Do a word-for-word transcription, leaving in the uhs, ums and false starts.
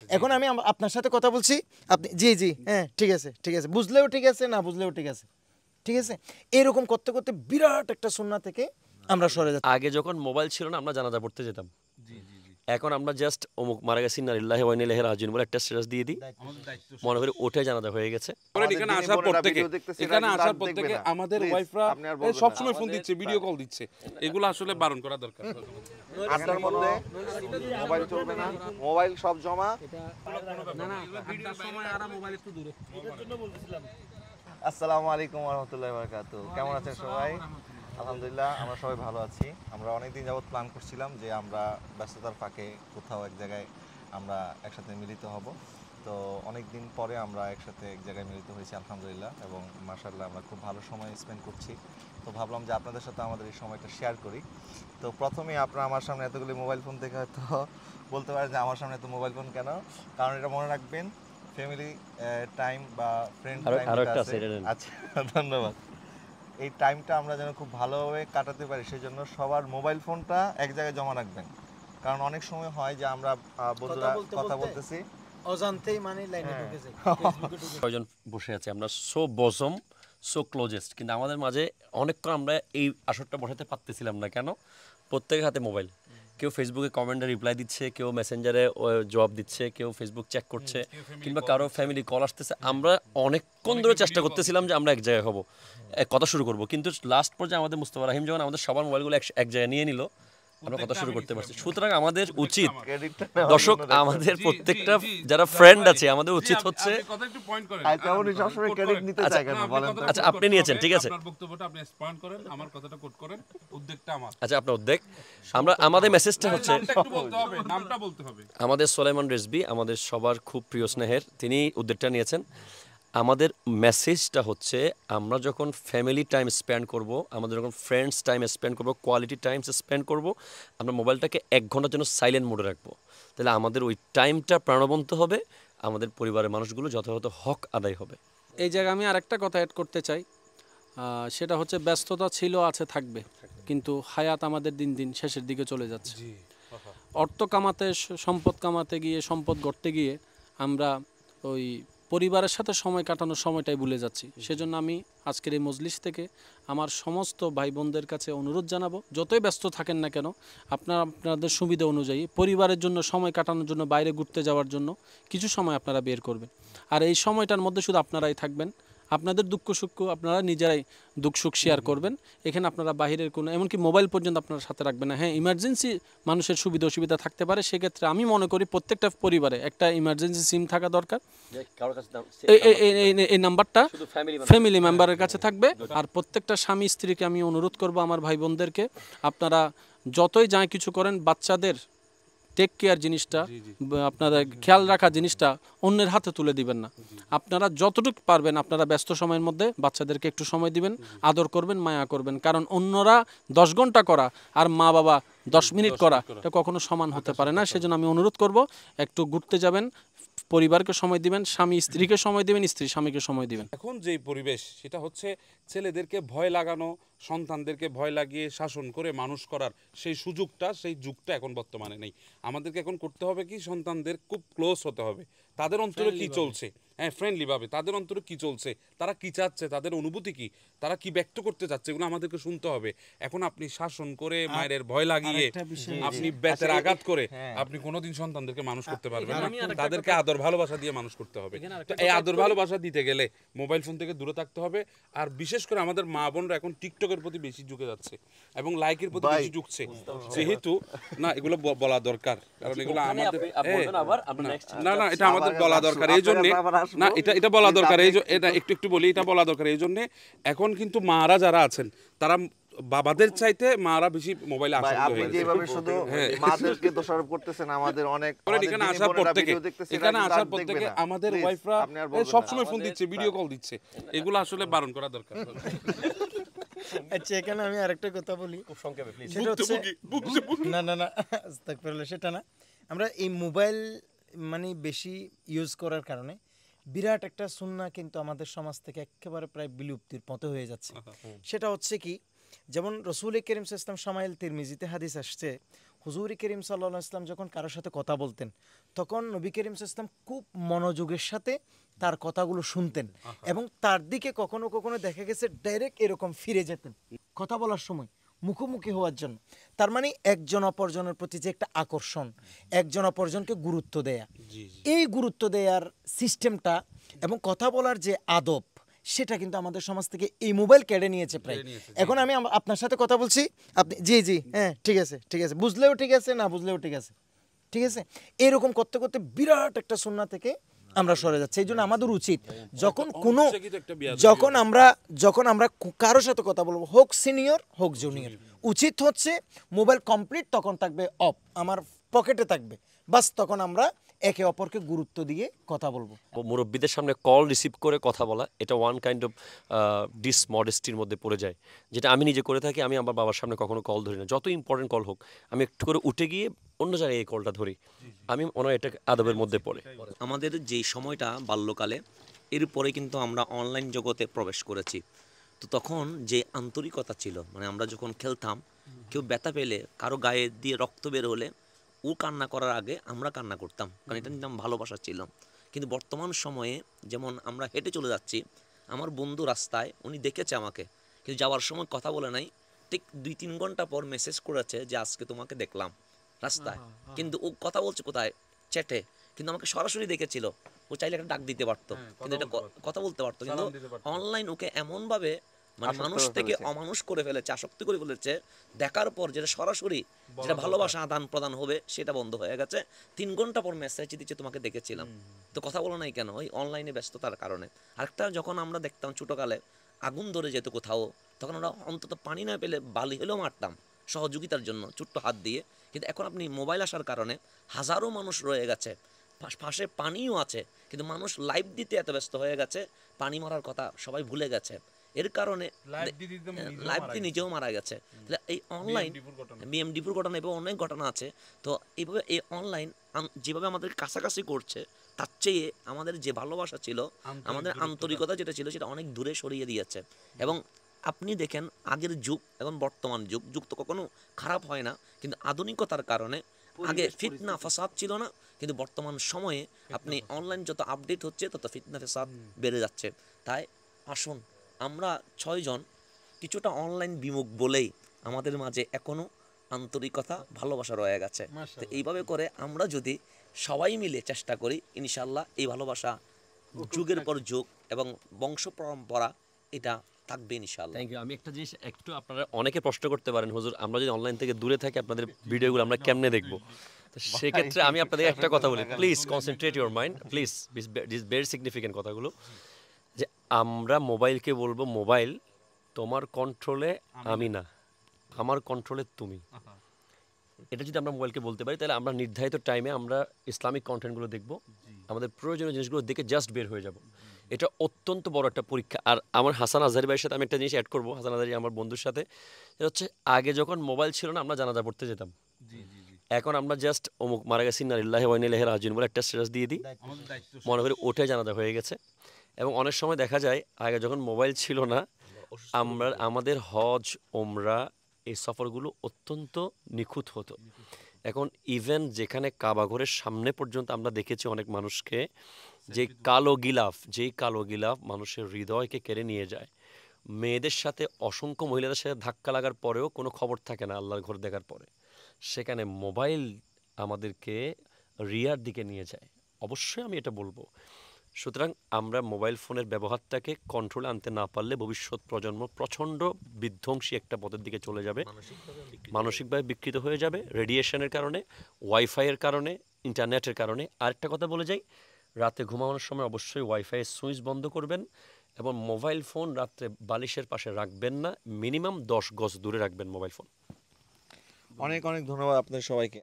এখন আমি আম- আপনার সাথে কথা বলছি, আপনি জি জি হ্যাঁ ঠিক আছে ঠিক আছে, বুঝলেও ঠিক আছে, না বুঝলেও ঠিক আছে, ঠিক আছে। এরকম করতে করতে বিরাট একটা সুন্নাহ থেকে আমরা সরে যাচ্ছি। আগে যখন মোবাইল ছিল না আমরা জানাজা পড়তে যেতাম, এখন আমরা জাস্ট অমুক মারা গেছি ইন্না লিল্লাহি ওয়া ইন্না ইলাইহি রাজিউন বলে একটা স্ট্যাটাস দিয়ে দিই, মনে করি ওঠে জানাজা হয়ে গেছে। এখানে আসার পর থেকে এখানে আসার পর থেকে আমাদের ওয়াইফরা সবসময় ফোন দিচ্ছে, ভিডিও কল দিচ্ছে, এগুলো আসলে বারণ করা দরকার। আড্ডার মধ্যে মোবাইল চলবে না, মোবাইল সব জমা। আসসালামু আলাইকুম ওয়া রাহমাতুল্লাহি ওয়া বারাকাতুহু। কেমন আছেন সবাই? আলহামদুলিল্লাহ আমরা সবাই ভালো আছি। আমরা অনেকদিন যাবত প্ল্যান করছিলাম যে আমরা ব্যস্ততার ফাঁকে কোথাও এক জায়গায় আমরা একসাথে মিলিত হব। তো অনেক দিন পরে আমরা একসাথে এক জায়গায় মিলিত হয়েছি আলহামদুলিল্লাহ, এবং মাশাআল্লাহ আমরা খুব ভালো সময় স্পেন্ড করছি। তো ভাবলাম যে আপনাদের সাথে আমাদের এই সময়টা শেয়ার করি। তো প্রথমেই আপনারা আমার সামনে এতগুলি মোবাইল ফোন দেখে হয়তো বলতে পারেন যে আমার সামনে এত মোবাইল ফোন কেন, কারণ এটা মনে রাখবেন ফ্যামিলি টাইম বা ফ্রেন্ড টাইম আছে। আচ্ছা ধন্যবাদ। এই টাইমটা আমরা যেন খুব ভালোভাবে কাটাতে পারি সেই জন্য সবার মোবাইল ফোনটা এক জায়গায় জমা রাখবেন, কারণ অনেক সময় হয় যে আমরা বন্ধুরা কথা বলতেছি অজান্তেই মানে লাইনে ঢুকে যাই, কয়জন বসে আছে আমরা সো বসম সো ক্লোজেস্ট, কিন্তু আমাদের মাঝে অনেকক্ষণ আমরা এই আসরটা বসাতে পারতেছিলাম না। কেন? প্রত্যেকের হাতে মোবাইল, কেউ ফেসবুকে কমেন্টে রিপ্লাই দিচ্ছে, কেউ মেসেঞ্জারে জবাব দিচ্ছে, কেউ ফেসবুক চেক করছে, কিংবা কারো ফ্যামিলি কল আসতেছে। আমরা অনেকক্ষণ ধরে চেষ্টা করতেছিলাম যে আমরা এক জায়গায় হব, এক কথা শুরু করব, কিন্তু লাস্ট পর্যায়ে আমাদের মুস্তফা রাহিম যখন আমাদের সবার মোবাইলগুলো এক জায়গায় নিয়ে নিল, আমরা কথা শুরু করতে পারছি। সুতরাং আমাদের উচিত, দর্শক আমাদের প্রত্যেকটা যারা ফ্রেন্ড আছে আমাদের উচিত হচ্ছে, আচ্ছা আপনি নিয়েছেন ঠিক আছে, আচ্ছা আপনার উদ্যোগ, আমরা আমাদের মেসেজটা হচ্ছে আমাদের সোলাইমান রেজবি আমাদের সবার খুব প্রিয় স্নেহের, তিনি উদ্যোগটা নিয়েছেন। আমাদের মেসেজটা হচ্ছে আমরা যখন ফ্যামিলি টাইম স্পেন্ড করব, আমাদের যখন ফ্রেন্ডস টাইম স্পেন্ড করব, কোয়ালিটি টাইম স্পেন্ড করব, আমরা মোবাইলটাকে এক ঘন্টার জন্য সাইলেন্ট মোডে রাখবো। তাহলে আমাদের ওই টাইমটা প্রাণবন্ত হবে, আমাদের পরিবারের মানুষগুলো যথাযথ হক আদায় হবে। এই জায়গায় আমি আরেকটা কথা অ্যাড করতে চাই, সেটা হচ্ছে ব্যস্ততা ছিল, আছে, থাকবে, কিন্তু হায়াত আমাদের দিন দিন শেষের দিকে চলে যাচ্ছে। অর্থ কামাতে, সম্পদ কামাতে গিয়ে, সম্পদ গড়তে গিয়ে আমরা ওই পরিবারের সাথে সময় কাটানোর সময়টাই ভুলে যাচ্ছি। সেজন্য আমি আজকের এই মজলিস থেকে আমার সমস্ত ভাই বোনদের কাছে অনুরোধ জানাবো, যতই ব্যস্ত থাকেন না কেন আপনারা আপনাদের সুবিধা অনুযায়ী পরিবারের জন্য সময় কাটানোর জন্য, বাইরে ঘুরতে যাওয়ার জন্য কিছু সময় আপনারা বের করবেন। আর এই সময়টার মধ্যে শুধু আপনারাই থাকবেন, আপনাদের দুঃখ সুখ আপনারা নিজেরাই দুঃখ সুখ শেয়ার করবেন। এখানে আপনারা বাহিরের কোনো, এমনকি মোবাইল পর্যন্ত আপনারা সাথে রাখবেন না। হ্যাঁ, ইমার্জেন্সি মানুষের সুবিধা অসুবিধা থাকতে পারে, সেক্ষেত্রে আমি মনে করি প্রত্যেকটা পরিবারে একটা ইমার্জেন্সি সিম থাকা দরকার। এই নাম্বারটা ফ্যামিলি মেম্বারের কাছে থাকবে। আর প্রত্যেকটা স্বামী স্ত্রীকে আমি অনুরোধ করব, আমার ভাই বোনদেরকে, আপনারা যতই যা কিছু করেন বাচ্চাদের টেক কেয়ার জিনিসটা, আপনাদের খেয়াল রাখা জিনিসটা অন্যের হাতে তুলে দিবেন না। আপনারা যতটুকু পারবেন আপনারা ব্যস্ত সময়ের মধ্যে বাচ্চাদেরকে একটু সময় দিবেন, আদর করবেন, মায়া করবেন। কারণ অন্যরা দশ ঘন্টা করা আর মা বাবা দশ মিনিট করা এটা কখনো সমান হতে পারে না। সেজন্য আমি অনুরোধ করব একটু ঘুরতে যাবেন, পরিবারকে সময় দিবেন, স্বামী স্ত্রীকে সময় দিবেন, স্ত্রী স্বামীকে সময় দিবেন। এখন যেই পরিবেশ সেটা হচ্ছে ছেলেদেরকে ভয় লাগানো, সন্তানদেরকে ভয় লাগিয়ে শাসন করে মানুষ করার সেই সুযোগটা, সেই যুগটা এখন বর্তমানে নেই। আমাদেরকে এখন করতে হবে কি, সন্তানদের খুব ক্লোজ হতে হবে, তাদের অন্তরে কি চলছে, হ্যাঁ ফ্রেন্ডলি ভাবে তাদের অন্তরে কি চলছে, তারা কি চাচ্ছে, তাদের অনুভূতি কি, তারা কি ব্যক্ত করতে চাচ্ছে, এগুলো আমাদেরকে শুনতে হবে। এখন আপনি শাসন করে, মায়ের ভয় লাগিয়ে, আপনি বেতের আঘাত করে আপনি কোনোদিন সন্তানদেরকে মানুষ করতে পারবেন না। তাদেরকে আদর ভালোবাসা দিয়ে মানুষ করতে হবে। তো এই আদর ভালোবাসা দিতে গেলে মোবাইল ফোন থেকে দূরে থাকতে হবে। আর বিশেষ করে আমাদের মা বোনরা এখন টিকটকের প্রতি বেশি ঝুঁকে যাচ্ছে এবং লাইকের প্রতি বেশি ঝুঁকছে, যেহেতু না এগুলো বলা দরকার, কারণ এগুলো আমাদের, না না এটা আমাদের বলা দরকার, এই জন্য না এটা এটা বলা দরকার, এই এটা একটু একটু বলি, এটা বলা দরকার। এই জন্য এখন কিন্তু মারা যারা আছেন তারা বাবাদের চাইতে মারা বেশি মোবাইলে আসক্ত হয়ে গেছে। যেভাবে শুধু মাদেরকে দোষারোপ করতেছেন আমাদের অনেক, এখানে আসার পর থেকে এখানে আসার পর থেকে আমাদের ওয়াইফরা সব সময় ফোন দিচ্ছে, ভিডিও কল দিচ্ছে, এগুলো আসলে বারণ করা দরকার। আচ্ছা এখানে আমি আরেকটা কথা বলি খুব সংক্ষেপে প্লিজ, সেটা হচ্ছে না না না আস্তাগফিরুল্লাহ, সেটা না, আমরা এই মোবাইল মানে বেশি ইউজ করার কারণে বিরাট একটা সুন্নাহ কিন্তু আমাদের সমাজ থেকে একেবারে প্রায় বিলুপ্তির মতো হয়ে যাচ্ছে। সেটা হচ্ছে কি, যেমন রসুল করিম সাল্লাল্লাহু আলাইহি ওয়াসাল্লাম শামাইল তিরমিজিতে হাদিস আসছে, হুজুর করিম সাল্লাল্লাহু আলাইহি ওয়াসাল্লাম যখন কারোর সাথে কথা বলতেন তখন নবী করিম সাল্লাল্লাহু আলাইহি ওয়াসাল্লাম খুব মনোযোগের সাথে তার কথাগুলো শুনতেন এবং তার দিকে কখনো কখনো দেখা গেছে ডাইরেক্ট এরকম ফিরে যেতেন কথা বলার সময় মুখোমুখি হওয়ার জন্য। তার মানে একজন অপরজনের প্রতি যে একটা আকর্ষণ, একজন অপরজনকে গুরুত্ব দেয়া, এই গুরুত্ব দেওয়ার সিস্টেমটা এবং কথা বলার যে আদব, সেটা কিন্তু আমাদের সমাজ থেকে এই মোবাইল কেড়ে নিয়েছে প্রায়। এখন আমি আম- আপনার সাথে কথা বলছি, আপনি জি জি হ্যাঁ ঠিক আছে ঠিক আছে, বুঝলেও ঠিক আছে, না বুঝলেও ঠিক আছে, ঠিক আছে, এরকম করতে করতে বিরাট একটা সুন্নাহ থেকে আমরা সরে যাচ্ছি। এই জন্য আমাদের উচিত যখন কোনো অনুচ্ছেকিত একটা বিয়াদবি যখন আমরা যখন আমরা কু- কারোর সাথে কথা বলবো, হোক সিনিয়র হোক জুনিয়র, উচিত হচ্ছে মোবাইল কমপ্লিট তখন থাকবে অফ, আমার পকেটে থাকবে, বাস তখন আমরা একে অপরকে গুরুত্ব দিয়ে কথা বলবো। মুরব্বীদের সামনে কল রিসিভ করে কথা বলা, এটা ওয়ান কাইন্ড অফ ডিসমডেস্টির মধ্যে পড়ে যায়, যেটা আমি নিজে করে থাকি। আমি আমার বাবার সামনে কখনো কল ধরি না, যত ইম্পর্টেন্ট কল হোক আমি একটু করে উঠে গিয়ে অন্য জায়গায় এই কলটা ধরি। আমি মনে হয় এটা আদবের মধ্যে পড়ে। আমাদের যেই সময়টা বাল্যকালে, এরপরে কিন্তু আমরা অনলাইন জগতে প্রবেশ করেছি। তো তখন যে আন্তরিকতা ছিল, মানে আমরা যখন খেলতাম, কেউ ব্যথা পেলে, কারো গায়ে দিয়ে রক্ত বের হলে ও কান্না করার আগে আমরা কান্না করতাম, কারণ এটা নিতাম ভালোবাসা ছিল। কিন্তু বর্তমান সময়ে যেমন আমরা হেঁটে চলে যাচ্ছি, আমার বন্ধু রাস্তায়, উনি দেখেছে আমাকে, কিন্তু যাওয়ার সময় কথা বলে নাই, ঠিক দুই তিন ঘন্টা পর মেসেজ করেছে যে আজকে তোমাকে দেখলাম রাস্তায়, কিন্তু ও কথা বলছে কোথায়, চ্যাটে, কিন্তু আমাকে সরাসরি দেখেছিল। ও চাইলে একটা ডাক দিতে পারতো, কিন্তু এটা ক- কথা বলতে পারতো, কিন্তু অনলাইন ওকে এমন ভাবে মানে মানুষ থেকে অমানুষ করে ফেলেছে, আসক্তি করে ফেলেছে। দেখার পর যেটা সরাসরি যেটা ভালোবাসা আদান প্রদান হবে সেটা বন্ধ হয়ে গেছে। তিন ঘন্টা পর মেসেজ দিচ্ছে তোমাকে দেখেছিলাম, তো কথা বলো নাই কেন? ওই অনলাইনে ব্যস্ততার কারণে। আরেকটা, যখন আমরা দেখতাম ছোটকালে আগুন ধরে যেত কোথাও, তখন আমরা অন্তত পানি না পেলে বালি হলেও মারতাম সহযোগিতার জন্য ছোট্ট হাত দিয়ে। কিন্তু এখন আপনি মোবাইল আসার কারণে হাজারো মানুষ রয়ে গেছে, পাশ- পাশে পানিও আছে, কিন্তু মানুষ লাইভ দিতে এত ব্যস্ত হয়ে গেছে, পানি মারার কথা সবাই ভুলে গেছে। এর কারণে লাইভ দিয়ে নিজেও মারা গেছে। তাহলে এই অনলাইন বিএমডিপুর ঘটনা এবং অনেক ঘটনা আছে। তো এইভাবে এই অনলাইন যেভাবে আমাদের কাছাকাছি করছে, তার চেয়ে আমাদের যে ভালোবাসা ছিল, আমাদের আন্তরিকতা যেটা ছিল, সেটা অনেক দূরে সরিয়ে দিয়েছে। এবং আপনি দেখেন আগের যুগ এবং বর্তমান যুগ, যুগ তো কখনো খারাপ হয় না, কিন্তু আধুনিকতার কারণে আগে ফিতনা ফাসাদ ছিল না, কিন্তু বর্তমান সময়ে আপনি অনলাইন যত আপডেট হচ্ছে তত ফিতনা ফাসাদ বেড়ে যাচ্ছে। তাই আসুন, আমরা ছয়জন কিছুটা অনলাইন বিমুখ বলেই আমাদের মাঝে এখনো আন্তরিকতা ভালোবাসা রয়ে গেছে। তো এইভাবে করে আমরা যদি সবাই মিলে চেষ্টা করি, ইনশাল্লাহ এই ভালোবাসা যুগের পর যুগ এবং বংশ পরম্পরা এটা থাকবে ইনশাল্লাহ। Thank you. আমি একটা জিনিস একটু, আপনারা অনেকে প্রশ্ন করতে পারেন, হুজুর আমরা যদি অনলাইন থেকে দূরে থাকি আপনাদের ভিডিওগুলো আমরা কেমনে দেখবো? তো সেক্ষেত্রে আমি আপনাদের একটা কথা বলি, please concentrate your mind, please this very significant কথাগুলো, যে আমরা মোবাইলকে বলবো, মোবাইল তোমার কন্ট্রোলে আমি না, আমার কন্ট্রোলে তুমি। এটা যদি আমরা মোবাইলকে বলতে পারি, তাহলে আমরা নির্ধারিত টাইমে আমরা ইসলামিক কন্টেন্টগুলো দেখব, আমাদের প্রয়োজনীয় জিনিসগুলো দেখে জাস্ট বের হয়ে যাব। এটা অত্যন্ত বড় একটা পরীক্ষা। আর আমার হাসান আজহারি ভাইয়ের সাথে আমি একটা জিনিস অ্যাড করবো, হাসান আজহারি আমার বন্ধুর সাথে, এটা হচ্ছে আগে যখন মোবাইল ছিল না, আমরা জানাজা পড়তে যেতাম, এখন আমরা জাস্ট অমুক মারা গেছি ইন্নালিল্লাহি ওয়া ইন্না ইলাইহি রাজিউন বলে একটা স্ট্যাটাস দিয়ে দিই, মনে করি ওটাই জানাজা হয়ে গেছে। এবং অনেক সময় দেখা যায় আগে যখন মোবাইল ছিল না, আমরা আমাদের হজ ওমরা এই সফরগুলো অত্যন্ত নিখুঁত হতো। এখন ইভেন যেখানে কাবাঘরের সামনে পর্যন্ত আমরা দেখেছি অনেক মানুষকে, যে কালো গিলাফ, যেই কালো গিলাফ মানুষের হৃদয়কে কেড়ে নিয়ে যায়। মেয়েদের সাথে অসংখ্য মহিলাদের সাথে ধাক্কা লাগার পরেও কোনো খবর থাকে না আল্লাহর ঘর দেখার পরে, সেখানে মোবাইল আমাদেরকে রিয়ার দিকে নিয়ে যায়। অবশ্যই আমি এটা বলবো। সুতরাং আমরা মোবাইল ফোনের ব্যবহারটাকে কন্ট্রোলে আনতে না পারলে ভবিষ্যৎ প্রজন্ম প্রচণ্ড বিধ্বংসী একটা পথের দিকে চলে যাবে, মানসিকভাবে বিকৃত হয়ে যাবে, রেডিয়েশনের কারণে, ওয়াইফাইয়ের কারণে, ইন্টারনেটের কারণে। আরেকটা কথা বলে যাই, রাতে ঘুমানোর সময় অবশ্যই ওয়াইফাইয়ের সুইচ বন্ধ করবেন এবং মোবাইল ফোন রাত্রে বালিশের পাশে রাখবেন না, মিনিমাম দশ গজ দূরে রাখবেন মোবাইল ফোন। অনেক অনেক ধন্যবাদ আপনাদের সবাইকে।